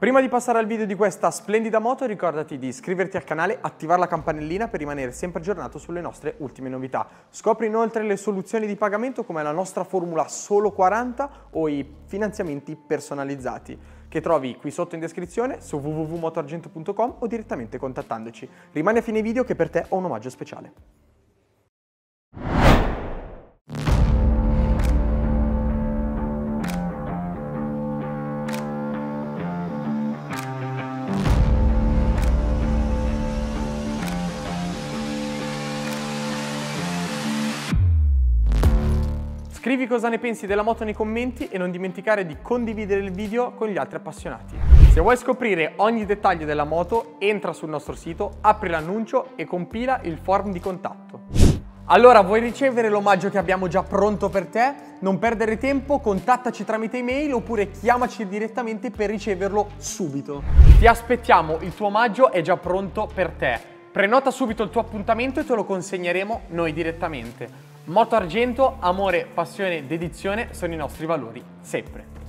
Prima di passare al video di questa splendida moto, ricordati di iscriverti al canale, attivare la campanellina per rimanere sempre aggiornato sulle nostre ultime novità. Scopri inoltre le soluzioni di pagamento come la nostra formula Solo 40 o i finanziamenti personalizzati, che trovi qui sotto in descrizione su www.motoargento.com o direttamente contattandoci. Rimani a fine video che per te ho un omaggio speciale. Scrivi cosa ne pensi della moto nei commenti e non dimenticare di condividere il video con gli altri appassionati. Se vuoi scoprire ogni dettaglio della moto, entra sul nostro sito, apri l'annuncio e compila il form di contatto. Allora, vuoi ricevere l'omaggio che abbiamo già pronto per te? Non perdere tempo, contattaci tramite email oppure chiamaci direttamente per riceverlo subito. Ti aspettiamo, il tuo omaggio è già pronto per te. Prenota subito il tuo appuntamento e te lo consegneremo noi direttamente. Moto Argento, amore, passione, dedizione sono i nostri valori, sempre.